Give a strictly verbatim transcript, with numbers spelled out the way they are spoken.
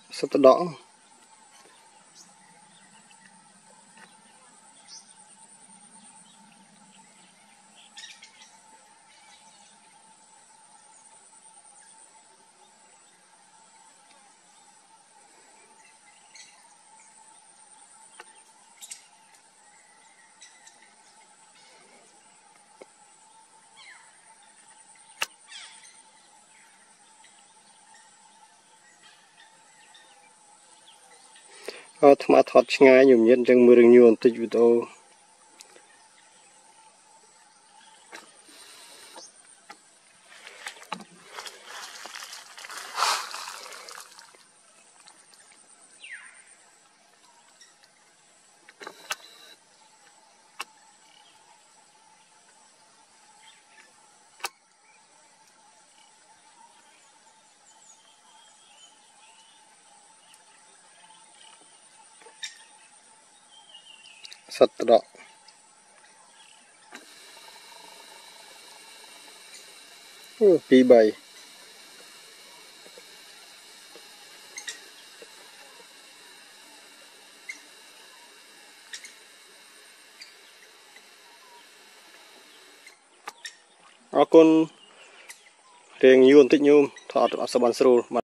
sắp tới đó Ờ, thầm át thoát ngay nhùm nhiên chẳng mưa rừng nhuồn tích video sắp tới đó pi bảy ở con riêng nhuồn tích nhôm thọ ở sân ban sưu